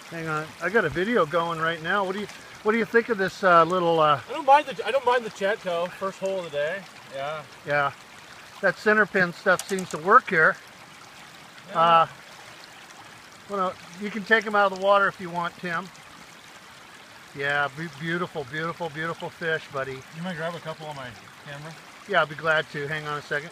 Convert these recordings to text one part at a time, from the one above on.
Hang on, I got a video going right now. What do you think of this little? I don't mind the Chetco first hole of the day. Yeah. Yeah, that center pin stuff seems to work here. Yeah. Well, you can take them out of the water if you want, Tim. Yeah, beautiful, beautiful, beautiful fish, buddy. You might grab a couple on my camera? Yeah, I'll be glad to. Hang on a second.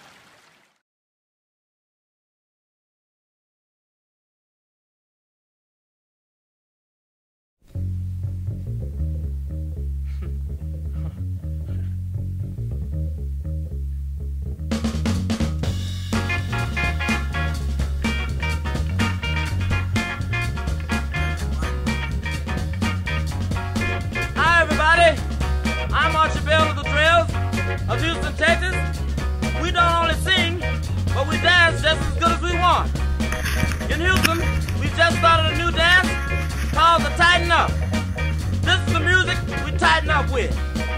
Of Houston, Texas. We don't only sing, but we dance just as good as we want. In Houston, we just started a new dance called the Tighten Up. This is the music we tighten up with.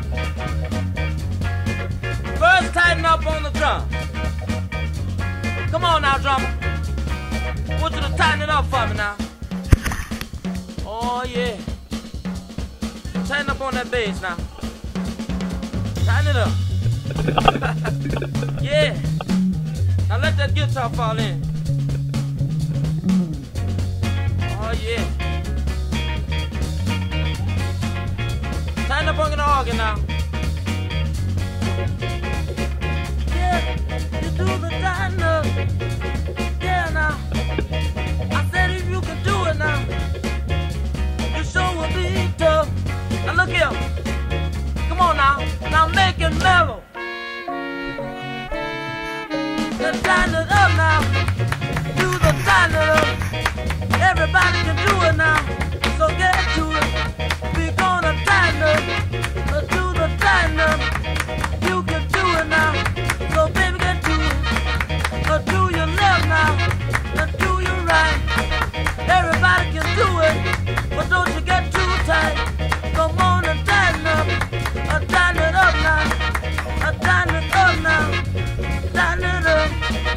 First, tighten up on the drum. Come on now, drummer. I want you to tighten it up for me now. Oh, yeah. Tighten up on that bass now. Tighten it up. Yeah. Now let that guitar fall in. Oh yeah. Tighten up on the organ now. Yeah, you do the tighten up. Yeah now. I said if you can do it now, you sure will be tough. Now look here. Come on now. Now make it mellow. Tighten it up now. Do the tighten it up. Everybody can do it now. So get to it. We're gonna tighten up. Do the tighten up. You can do it now. So baby get to it. Do your left now. Do your right. Everybody can do it. But don't you get too tight. Come on and tighten up. Tighten it up now. Tighten it up now. Tighten it up.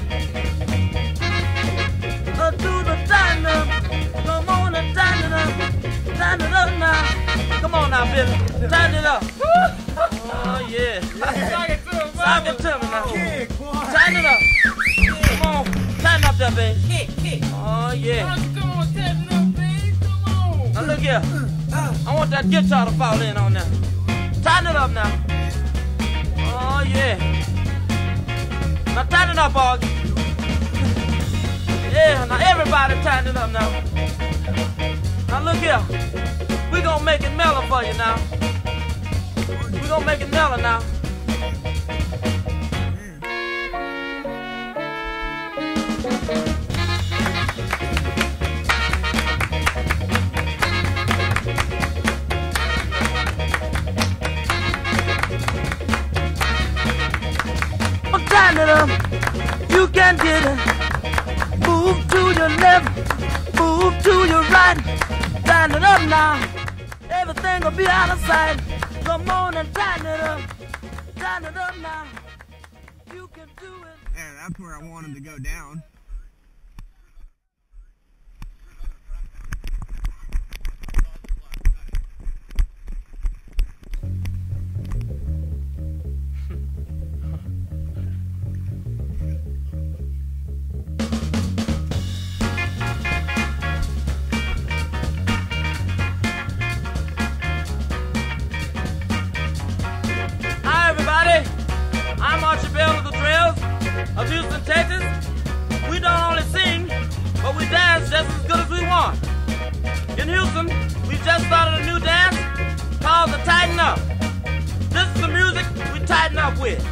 Do the tighten up. Come on and tighten it up. Tighten it up now. Come on now, Billy. Tighten it up. Oh, yeah. Sock it to me now. Tighten it up. Come on. Tighten up that, baby. Oh, yeah. Come on, tighten up, baby. Come on. Now, look here. I want that guitar to fall in on there. Tighten it up now. Oh, yeah. Now, tighten it up, Augie. Yeah, now everybody tighten it up now. Now look here. We're gonna make it mellow for you now. We're gonna make it mellow now. Tighten it up. You can get it. Move to your left, move to your right. Tighten it up now. Everything will be out of sight. Come on and tighten it up. Tighten it up now. You can do it. Yeah, that's where I want him to go down. Of Houston, Texas. We don't only sing, but we dance just as good as we want. In Houston, we just started a new dance called the Tighten Up. This is the music we tighten up with.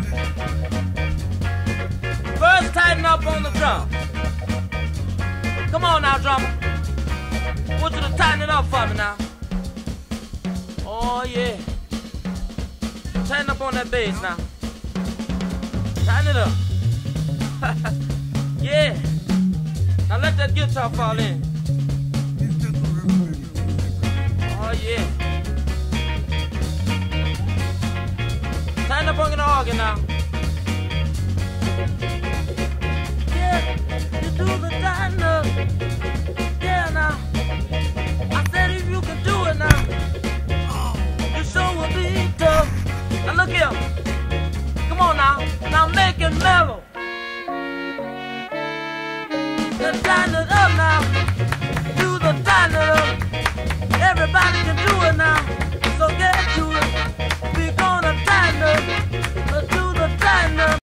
First, tighten up on the drum. Come on now, drummer. I want you to tighten it up for me now. Oh, yeah. Tighten up on that bass now. Tighten it up. Yeah. Now let that guitar fall in. Oh, yeah. Tighten up on the organ now. Yeah, you do the tighten up. Yeah, now. Come on now. Now make it mellow. Let's tighten it up now.